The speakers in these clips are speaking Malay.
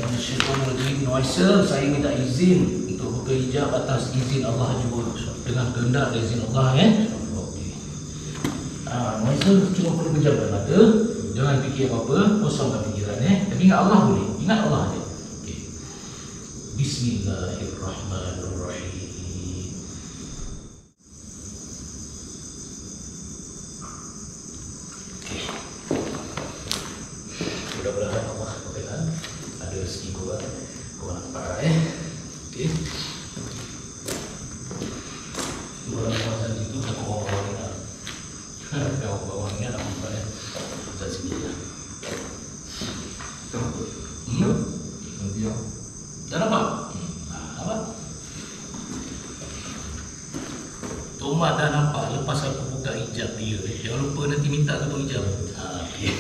Minasyaitonirrajim. Nuaisa, saya minta izin untuk buka hijab atas izin Allah juga, dengan kehendak dan izin Allah Okey. Nuaisa cuma perlu pejamkan mata, jangan fikir apa-apa, kosongkan fikiran Tapi ingat Allah boleh, ingat Allah aja. Okey. Bismillahirrahmanirrahim. Mudah-mudahan Allah berkenan ada rezeki korang nampak Okey. Bulan Ramadan itu tak orang-orang ingat. Orang-orang ingat nak nampak Ustaz sini lah. Dah nampak? Nampak? Tomah dah nampak lepas aku buka hijab dia. Jangan lupa nanti minta ketua hijab. Okey.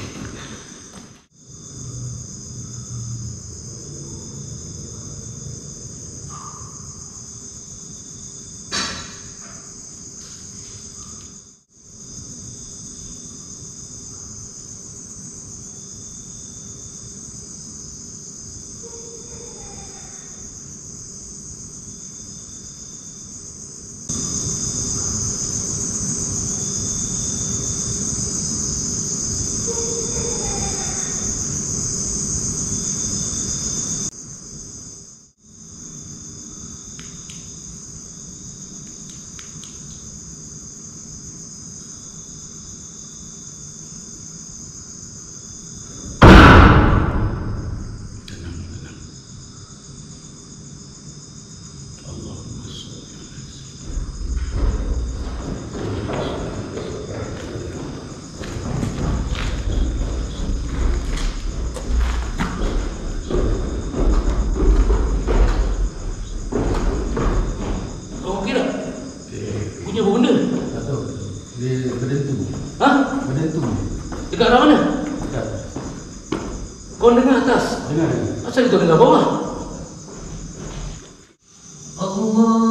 Bunyi apa benda? Tak tahu. Dia berdentu. Berdentu. Dekat arah mana? Dekat. Kau dengar atas? Dengar. Asal kita dengar bawah? Allah